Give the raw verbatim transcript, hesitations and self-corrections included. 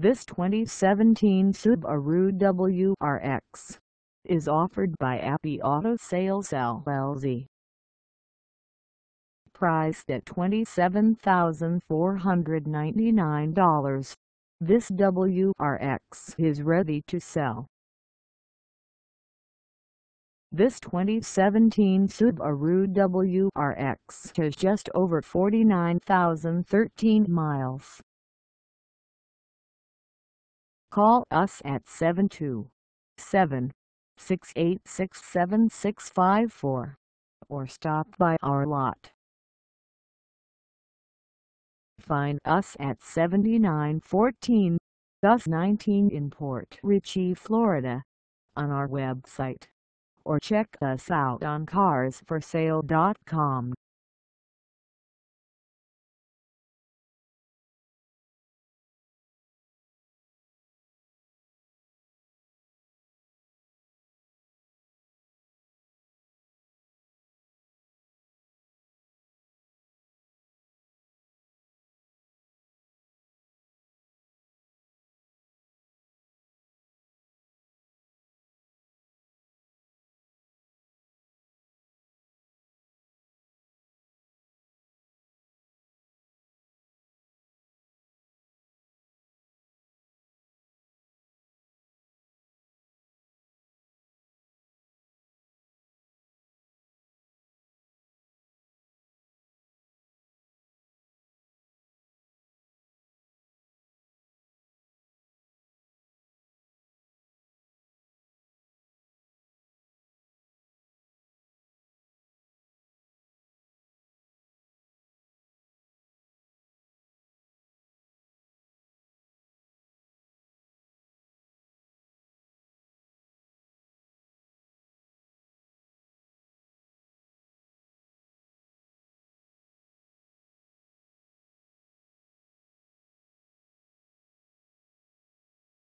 This twenty seventeen Subaru W R X is offered by Abbey Auto Sales L L C. Priced at twenty-seven thousand four hundred ninety-nine dollars, this W R X is ready to sell. This twenty seventeen Subaru W R X has just over forty-nine thousand thirteen miles. Call us at seven two seven, six eight six, seven six five four or stop by our lot. Find us at seventy-nine fourteen U S nineteen in Port Richey, Florida, on our website, or check us out on cars for sale dot com.